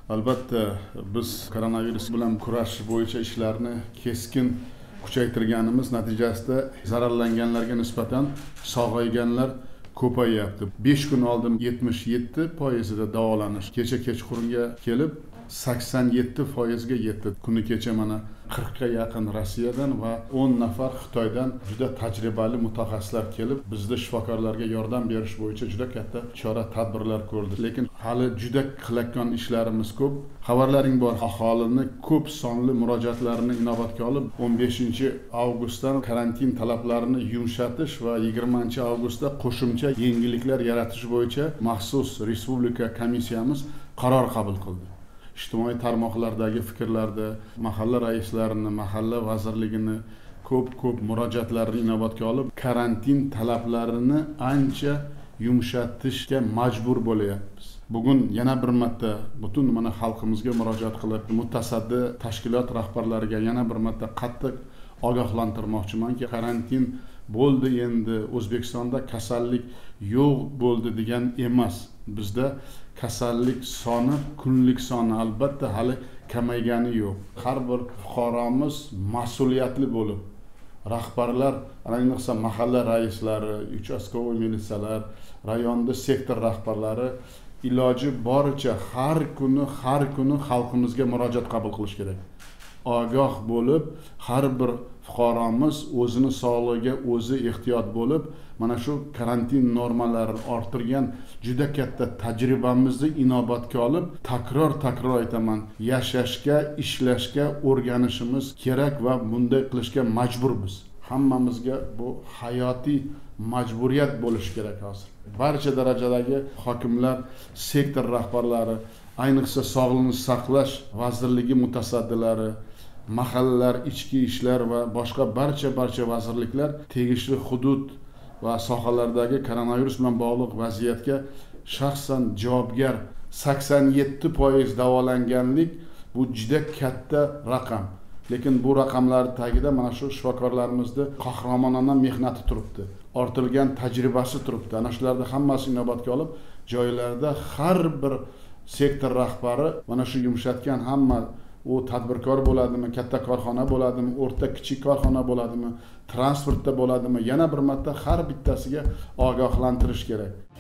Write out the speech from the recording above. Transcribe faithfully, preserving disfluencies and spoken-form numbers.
Albatta biz koronavirus bilan kurashish bo'yicha ishlarni keskin kuchaytirganimiz natijasida zararlanganlarga nisbatan sog'ayganlar ko'payyapti. besh kun oldin yetmish yetti foizida davolanish kecha kechqurunga kelib sakson yetti foizga yetdi. Kuni kecha mana qirqqa yaqin Rossiyadan va o'n nafar Xitoydan juda tajribali mutaxassislar kelib bizda shifokorlarga yordam berish bo'yicha juda katta chora-tadbirlar ko'rdi. Lekin hali juda qilayotgan ishlarimiz ko'p. Xabarlaring bor, aholini ko'p sonli murojaatlarini inobatga olib o'n beshinchi avgustdan karantin talablarini yumshatish va yigirmanchi avgustda qo'shimcha yengilliklar yaratish bo'yicha maxsus respublika komissiyamiz qaror qabul qildi. İjtimoiy tarmoqlardagi fikrlarda mahalla raislarini, mahalla vazirligini ko'p-ko'p murojaatlarni inobatga olib, karantin talablarini ancha yumshatishga majbur bo'lyapmiz. Bugun yana bir marta butun mana xalqimizga murojaat qilib, mutasaddi tashkilot rahbarlariga yana bir marta qattiq ogohlantirmoqchimanki, karantin bo'ldi, endi O'zbekistonda kasallik yo'q bo'ldi degan emas. Bizda kasallik soni, kunlik soni albatta hali kamaygani yo'q. Har bir fuqaromiz mas'uliyatli bo'lib, rahbarlar, ayniqsa mahalla raislari, uchastkovoy militsiyalar, rayonda sektor rahbarlari iloji boricha har kuni har kuni xalqimizga murojaat qabul qilish kerak. Ogoh bo'lib, har bir fuqaromiz o'zini sog'lig'iga o'zi ehtiyot bo'lib, mana shu karantin normalarini orttirgan juda katta tajribamizni inobatga olib, takror-takror aytaman, yashashga, ishlashga o'rganishimiz kerak va bunday qilishga majburmiz. Hammamizga bu hayotiy majburiyat bo'lishi kerak hozir. Barcha darajadagi hokimlar, sektor rahbarlari, ayniqsa sog'liqni saqlash vazirligi mutasaddilari, mahallalar, ichki ishlar va boshqa barcha barcha vazirliklar tegishli hudud va sohalardagi koronavirus bilan bog'liq vaziyatga shaxsan javobgar. sakson yetti foiz davolanganlik bu juda katta raqam. Lekin bu raqamlar tagida mana shu shifokorlarimizning qahramonona mehnati turibdi. Ortilgan tajribasi turibdi. Ana shularni hammasini inobatga olib, joylarda har bir sektor rahbari mana shu yumshatgan hamma u tadbirkor bo'ladimi, katta korxona bo'ladimi, o'rta kichik korxona bo'ladimi, transportda bo'ladimi, yana bir marta har bittasiga ogohlantirish kerak.